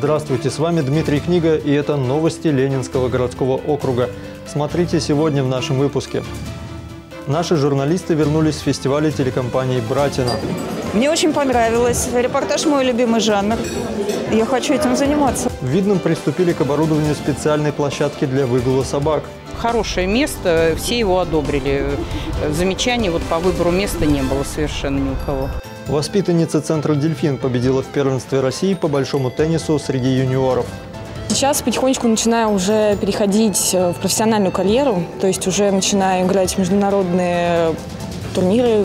Здравствуйте, с вами Дмитрий Книга, и это новости Ленинского городского округа. Смотрите сегодня в нашем выпуске. Наши журналисты вернулись с фестиваля телекомпании «Братина». Мне очень понравилось. Репортаж – мой любимый жанр. Я хочу этим заниматься. В Видном приступили к оборудованию специальной площадки для выгула собак. Хорошее место, все его одобрили. Замечаний по выбору места не было совершенно ни у кого. Воспитанница центра «Дельфин» победила в первенстве России по большому теннису среди юниоров. Сейчас потихонечку начинаю уже переходить в профессиональную карьеру, то есть уже начинаю играть в международные турниры.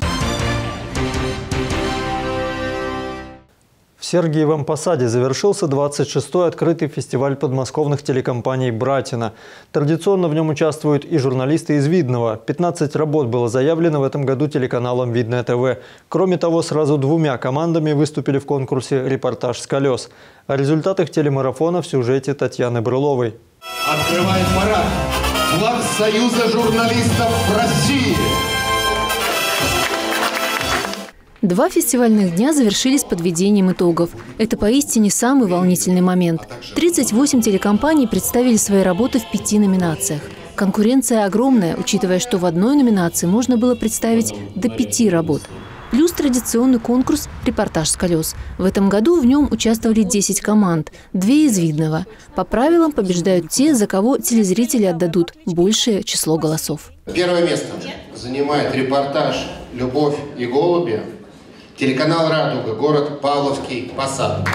В Сергиевом Посаде завершился 26-й открытый фестиваль подмосковных телекомпаний «Братина». Традиционно в нем участвуют и журналисты из Видного. 15 работ было заявлено в этом году телеканалом «Видное ТВ». Кроме того, сразу двумя командами выступили в конкурсе «Репортаж с колес». О результатах телемарафона в сюжете Татьяны Брыловой. Открывает парад флаг Союза журналистов России. Два фестивальных дня завершились подведением итогов. Это поистине самый волнительный момент. 38 телекомпаний представили свои работы в 5 номинациях. Конкуренция огромная, учитывая, что в одной номинации можно было представить до 5 работ. Плюс традиционный конкурс «Репортаж с колес». В этом году в нем участвовали 10 команд, 2 из Видного. По правилам побеждают те, за кого телезрители отдадут большее число голосов. Первое место занимает репортаж «Любовь и голуби». Телеканал «Радуга», город Павловский Посад.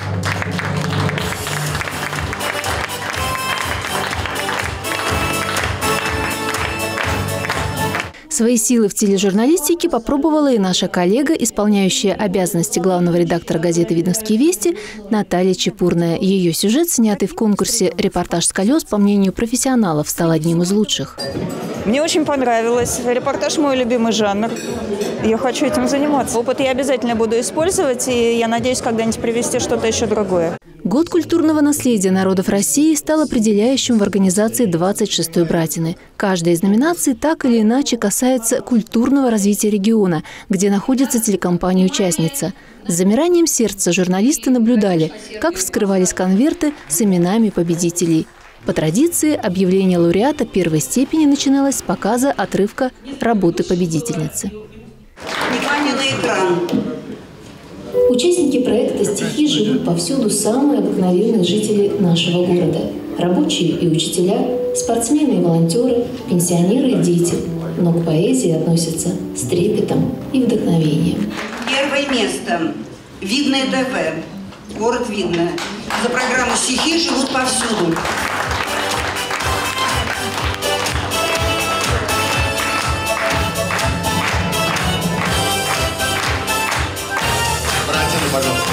Свои силы в тележурналистике попробовала и наша коллега, исполняющая обязанности главного редактора газеты «Видновские вести» Наталья Чепурная. Ее сюжет, снятый в конкурсе «Репортаж с колес», по мнению профессионалов, стал одним из лучших. Мне очень понравилось. Репортаж – мой любимый жанр. Я хочу этим заниматься. Опыт я обязательно буду использовать, и я надеюсь когда-нибудь привести что-то еще другое. Год культурного наследия народов России стал определяющим в организации 26-й «Братины». Каждая из номинаций так или иначе касается культурного развития региона, где находится телекомпания-участница. С замиранием сердца журналисты наблюдали, как вскрывались конверты с именами победителей. По традиции, объявление лауреата первой степени начиналось с показа отрывка работы победительницы. Внимание на экран. Участники проекта «Стихи» живут повсюду самые обыкновенные жители нашего города. Рабочие и учителя, спортсмены и волонтеры, пенсионеры и дети. Но к поэзии относятся с трепетом и вдохновением. Первое место. Видное ТВ. Город Видное. За программу «Стихи» живут повсюду. Пожалуйста.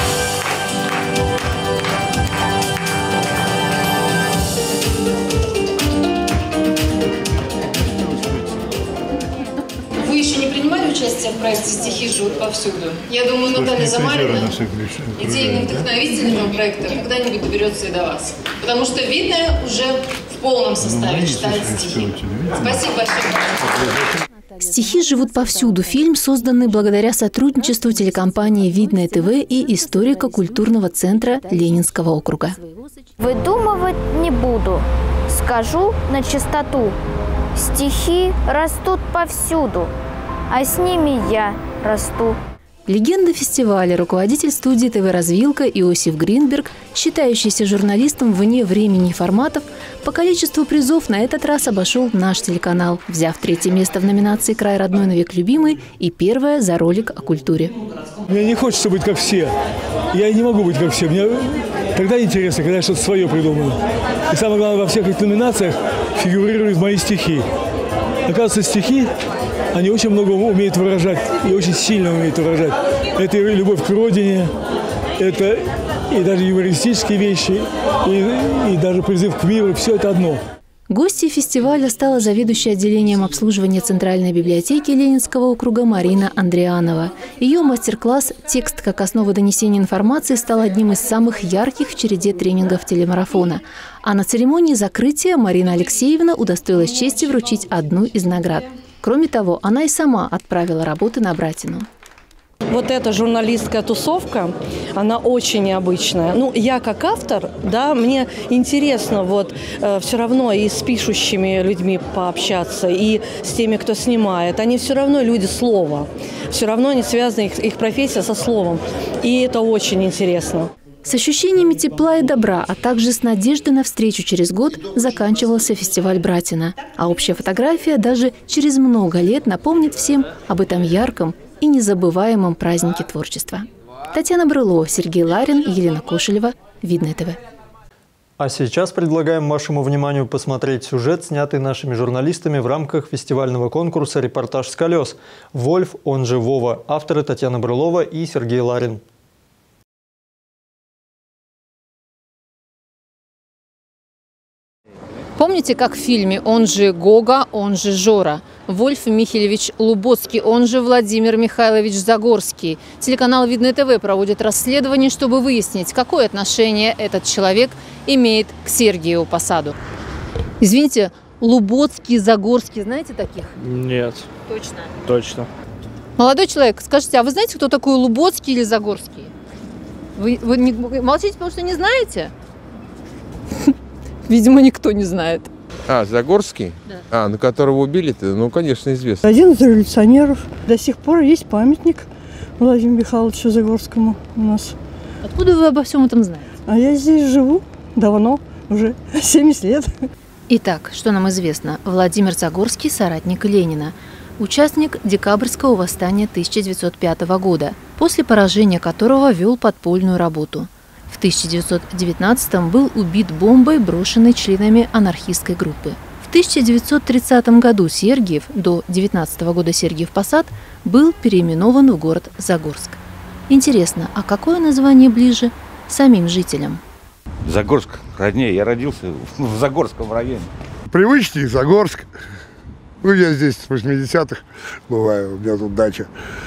Вы еще не принимали участие в проекте «Стихи живут повсюду»? Я думаю, Наталья Замарина, идейным вдохновителем проекта, когда-нибудь доберется и до вас. Потому что Видное уже в полном составе читает стихи. Спасибо большое. «Стихи живут повсюду» – фильм, созданный благодаря сотрудничеству телекомпании «Видное ТВ» и историко-культурного центра Ленинского округа. Выдумывать не буду, скажу на чистоту. Стихи растут повсюду, а с ними я расту. Легенда фестиваля, руководитель студии ТВ-развилка Иосиф Гринберг, считающийся журналистом вне времени и форматов, по количеству призов на этот раз обошел наш телеканал, взяв 3-е место в номинации «Край родной, но век любимый» и 1-е за ролик о культуре. Мне не хочется быть как все. Я не могу быть как все. Мне тогда интересно, когда я что-то свое придумаю. И самое главное, во всех этих номинациях фигурируют мои стихи. Оказывается, стихи, они очень много умеют выражать и очень сильно умеют выражать. Это и любовь к родине, это и даже юмористические вещи, и даже призыв к миру. Все это одно. Гостьей фестиваля стала заведующая отделением обслуживания Центральной библиотеки Ленинского округа Марина Андрианова. Ее мастер-класс «Текст как основа донесения информации» стал одним из самых ярких в череде тренингов телемарафона. А на церемонии закрытия Марина Алексеевна удостоилась чести вручить одну из наград. Кроме того, она и сама отправила работы на Братину. вот эта журналистская тусовка, она очень необычная. Ну, я как автор, да, мне интересно вот все равно и с пишущими людьми пообщаться, и с теми, кто снимает. Они все равно люди слова. Все равно они связаны, их профессия со словом. И это очень интересно. С ощущениями тепла и добра, а также с надеждой на встречу через год заканчивался фестиваль «Братина». А общая фотография даже через много лет напомнит всем об этом ярком и незабываемом празднике творчества. Татьяна Брылова, Сергей Ларин, Елена Кошелева, Видное ТВ. А сейчас предлагаем вашему вниманию посмотреть сюжет, снятый нашими журналистами в рамках фестивального конкурса «Репортаж с колес». «Вольф», он же Вова. Авторы Татьяна Брылова и Сергей Ларин. Помните, как в фильме «Он же Гога, он же Жора»? Вольф Михелевич Луботский, он же Владимир Михайлович Загорский. Телеканал «Видное ТВ» проводит расследование, чтобы выяснить, какое отношение этот человек имеет к Сергееву Посаду. Извините, Луботский, Загорский, знаете таких? Нет. Точно? Точно. Молодой человек, скажите, а вы знаете, кто такой Луботский или Загорский? Вы молчите, потому что не знаете? Видимо, никто не знает. Загорский? Да. На которого убили-то? Ну, конечно, известно. Один из революционеров. До сих пор есть памятник Владимиру Михайловичу Загорскому у нас. Откуда вы обо всем этом знаете? А я здесь живу давно, уже 70 лет. Итак, что нам известно? Владимир Загорский – соратник Ленина. Участник Декабрьского восстания 1905 года, после поражения которого вел подпольную работу. В 1919-м был убит бомбой, брошенной членами анархистской группы. В 1930 году Сергиев, до 19 года Сергиев Посад, был переименован в город Загорск. Интересно, а какое название ближе самим жителям? Загорск роднее. Я родился в Загорском районе. Привычный Загорск. Ну, я здесь с 80-х бываю, у меня тут дача.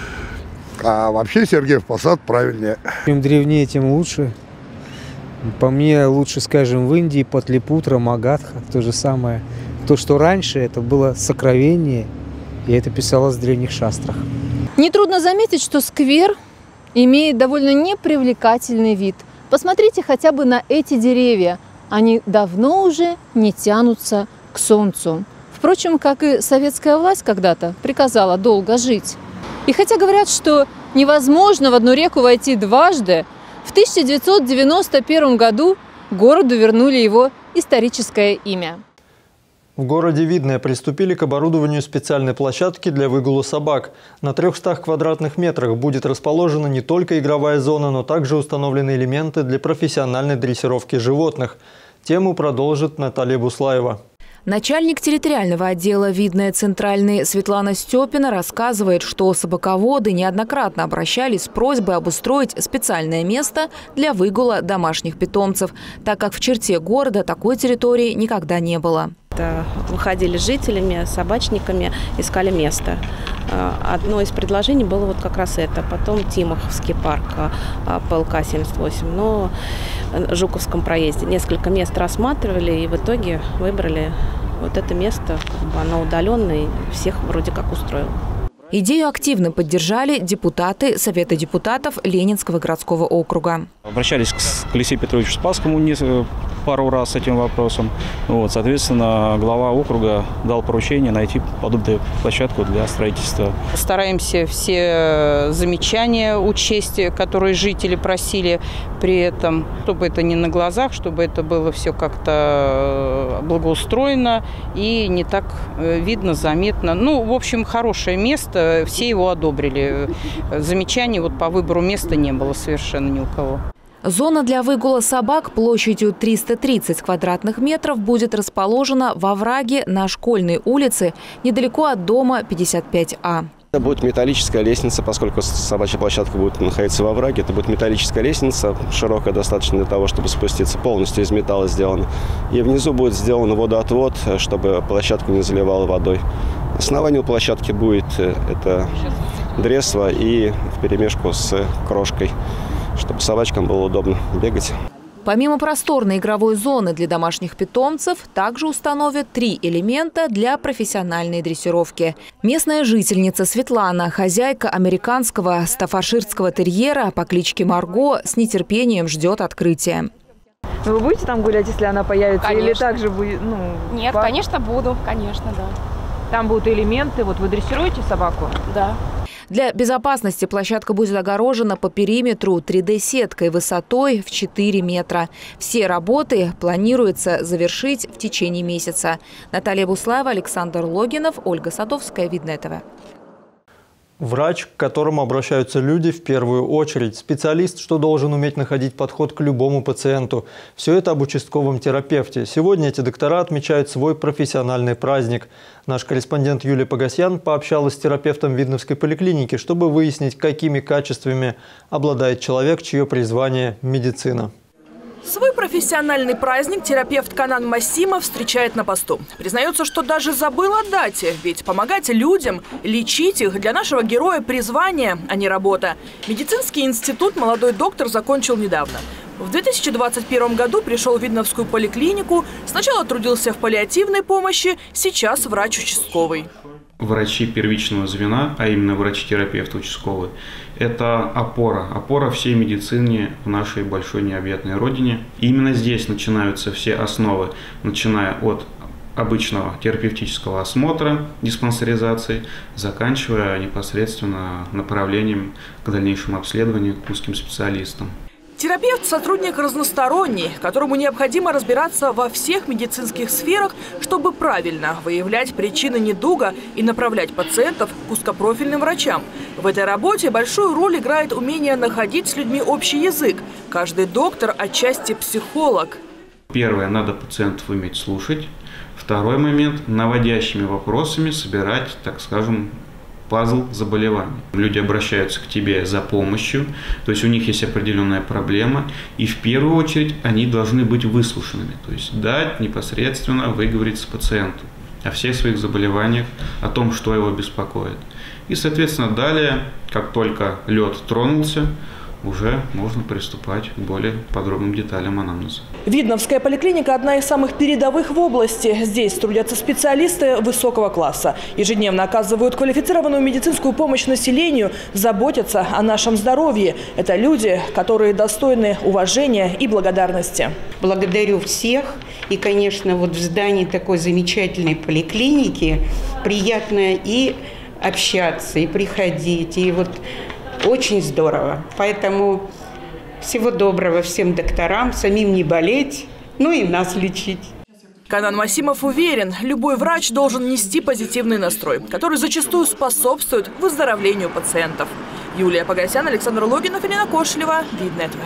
А вообще Сергиев Посад правильнее. Чем древнее, тем лучше. По мне, лучше, скажем, в Индии, Патлипутра, Магадха, то же самое. То, что раньше, это было сокровение, и это писалось в древних шастрах. Нетрудно заметить, что сквер имеет довольно непривлекательный вид. Посмотрите хотя бы на эти деревья. Они давно уже не тянутся к солнцу. Впрочем, как и советская власть когда-то приказала долго жить. И хотя говорят, что невозможно в одну реку войти дважды, в 1991 году городу вернули его историческое имя. В городе Видное приступили к оборудованию специальной площадки для выгула собак. На 300 квадратных метрах будет расположена не только игровая зона, но также установлены элементы для профессиональной дрессировки животных. Тему продолжит Наталья Буслаева. Начальник территориального отдела «Видное Центральный» Светлана Степина рассказывает, что собаководы неоднократно обращались с просьбой обустроить специальное место для выгула домашних питомцев, так как в черте города такой территории никогда не было. Выходили с жителями, собачниками, искали место. Одно из предложений было вот как раз это. Потом Тимоховский парк, ПЛК 78, но в Жуковском проезде. Несколько мест рассматривали и в итоге выбрали вот это место. Оно удаленное и всех вроде как устроило. Идею активно поддержали депутаты Совета депутатов Ленинского городского округа. Обращались к Алексею Петровичу Спасскому пару раз с этим вопросом. Соответственно, глава округа дал поручение найти подобную площадку для строительства. Стараемся все замечания учесть, которые жители просили при этом, чтобы это не на глазах, чтобы это было все как-то благоустроено и не так видно, заметно. В общем, хорошее место, все его одобрили. Замечаний по выбору места не было совершенно ни у кого. Зона для выгула собак площадью 330 квадратных метров будет расположена во овраге на Школьной улице, недалеко от дома 55А. Это будет металлическая лестница, поскольку собачья площадка будет находиться во овраге. Это будет металлическая лестница, широкая достаточно для того, чтобы спуститься, полностью из металла сделана. И внизу будет сделан водоотвод, чтобы площадку не заливало водой. Основание у площадки будет это дресво и вперемешку с крошкой, чтобы собачкам было удобно бегать. Помимо просторной игровой зоны для домашних питомцев, также установят 3 элемента для профессиональной дрессировки. Местная жительница Светлана, хозяйка американского стаффордширского терьера по кличке Марго, с нетерпением ждет открытия. Вы будете там гулять, если она появится? Конечно. Или также будет? Нет, конечно, буду. Конечно, да. Там будут элементы. Вот вы дрессируете собаку? Да. Для безопасности площадка будет огорожена по периметру 3D-сеткой высотой в 4 метра. Все работы планируется завершить в течение месяца. Наталья Буслаева, Александр Логинов, Ольга Садовская, Видное ТВ. Врач, к которому обращаются люди в первую очередь. Специалист, что должен уметь находить подход к любому пациенту. Все это об участковом терапевте. Сегодня эти доктора отмечают свой профессиональный праздник. Наш корреспондент Юлия Погосян пообщалась с терапевтом Видновской поликлиники, чтобы выяснить, какими качествами обладает человек, чье призвание – медицина. Свой профессиональный праздник терапевт Канан Массимов встречает на посту. Признается, что даже забыл о дате, ведь помогать людям, лечить их для нашего героя призвание, а не работа. Медицинский институт молодой доктор закончил недавно. В 2021 году пришел в Видновскую поликлинику, сначала трудился в паллиативной помощи, сейчас врач участковый. Врачи первичного звена, а именно врачи-терапевты участковые, это опора всей медицины в нашей большой необъятной родине. И именно здесь начинаются все основы, начиная от обычного терапевтического осмотра, диспансеризации, заканчивая непосредственно направлением к дальнейшему обследованию к узким специалистам. Терапевт – сотрудник разносторонний, которому необходимо разбираться во всех медицинских сферах, чтобы правильно выявлять причины недуга и направлять пациентов к узкопрофильным врачам. В этой работе большую роль играет умение находить с людьми общий язык. Каждый доктор отчасти психолог. Первое – надо пациентов уметь слушать. Второй момент – наводящими вопросами собирать, так скажем, пазл заболеваний. Люди обращаются к тебе за помощью, то есть у них есть определенная проблема, и в первую очередь они должны быть выслушанными, то есть дать непосредственно выговориться пациенту о всех своих заболеваниях, о том, что его беспокоит. И, соответственно, далее, как только лед тронулся, уже можно приступать к более подробным деталям анамнеза. Видновская поликлиника – одна из самых передовых в области. Здесь трудятся специалисты высокого класса. Ежедневно оказывают квалифицированную медицинскую помощь населению, заботятся о нашем здоровье. Это люди, которые достойны уважения и благодарности. Благодарю всех. И, конечно, вот в здании такой замечательной поликлиники приятно и общаться, и приходить, и вот очень здорово. Поэтому всего доброго всем докторам, самим не болеть, ну и нас лечить. Канан Массимов уверен, любой врач должен нести позитивный настрой, который зачастую способствует выздоровлению пациентов. Юлия Погосян, Александр Логинов, Ирина Кошлева, Видное ТВ.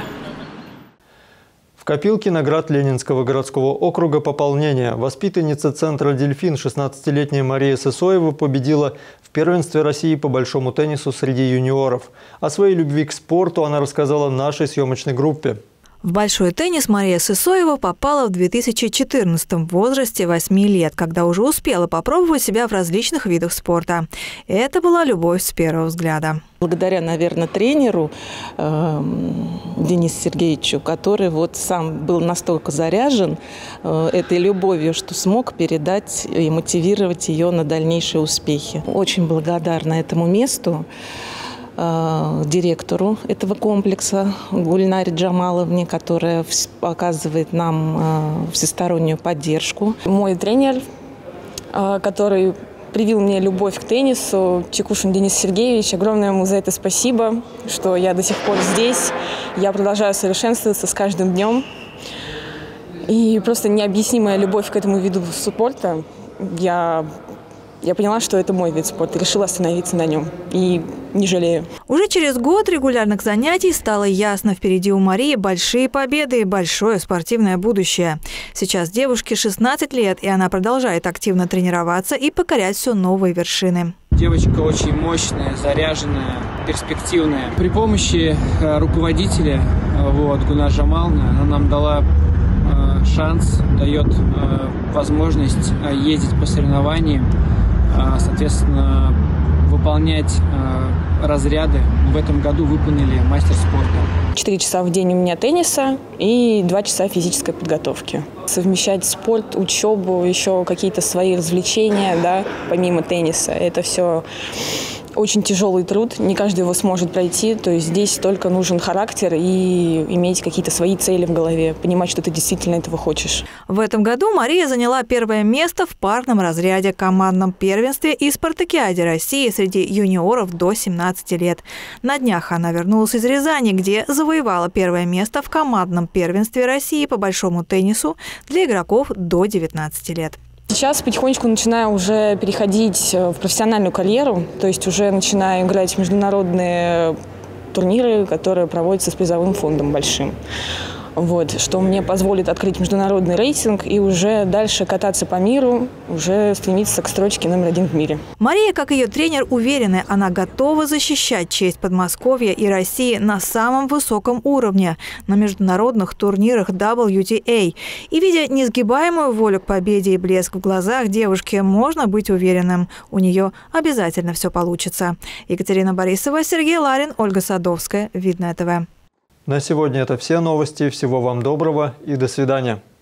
В копилке наград Ленинского городского округа пополнение. Воспитанница центра «Дельфин» 16-летняя Мария Сысоева победила в первенстве России по большому теннису среди юниоров. О своей любви к спорту она рассказала нашей съемочной группе. В большой теннис Мария Сысоева попала в 2014-м в возрасте 8 лет, когда уже успела попробовать себя в различных видах спорта. Это была любовь с первого взгляда. Благодаря, наверное, тренеру Денису Сергеевичу, который вот сам был настолько заряжен этой любовью, что смог передать и мотивировать ее на дальнейшие успехи. Очень благодарна этому месту, директору этого комплекса Гульнаре Джамаловне, которая оказывает нам всестороннюю поддержку. Мой тренер, который привил мне любовь к теннису, Чекушин Денис Сергеевич, огромное ему за это спасибо, что я до сих пор здесь. Я продолжаю совершенствоваться с каждым днем. И просто необъяснимая любовь к этому виду спорта. Я поняла, что это мой вид спорта, решила остановиться на нем и не жалею. Уже через год регулярных занятий стало ясно, впереди у Марии большие победы и большое спортивное будущее. Сейчас девушке 16 лет, и она продолжает активно тренироваться и покорять все новые вершины. Девочка очень мощная, заряженная, перспективная. При помощи руководителя Гульнары Джамаловны она нам дала шанс, дает возможность ездить по соревнованиям, соответственно, выполнять разряды. В этом году выполнили мастер спорта. 4 часа в день у меня тенниса и 2 часа физической подготовки. Совмещать спорт, учебу, еще какие-то свои развлечения, да, помимо тенниса. Это все очень тяжелый труд, не каждый его сможет пройти, то есть здесь только нужен характер и иметь какие-то свои цели в голове, понимать, что ты действительно этого хочешь. В этом году Мария заняла первое место в парном разряде, командном первенстве и спартакиаде России среди юниоров до 17 лет. На днях она вернулась из Рязани, где завоевала первое место в командном первенстве России по большому теннису для игроков до 19 лет. Сейчас потихонечку начинаю уже переходить в профессиональную карьеру, то есть уже начинаю играть в международные турниры, которые проводятся с призовым фондом большим. Вот, что мне позволит открыть международный рейтинг и уже дальше кататься по миру, уже стремиться к строчке номер 1 в мире. Мария, как ее тренер, уверена, она готова защищать честь Подмосковья и России на самом высоком уровне на международных турнирах WTA. И, видя несгибаемую волю к победе и блеск в глазах девушки, можно быть уверенным, у нее обязательно все получится. Екатерина Борисова, Сергей Ларин, Ольга Садовская. Видное ТВ. На сегодня это все новости. Всего вам доброго и до свидания.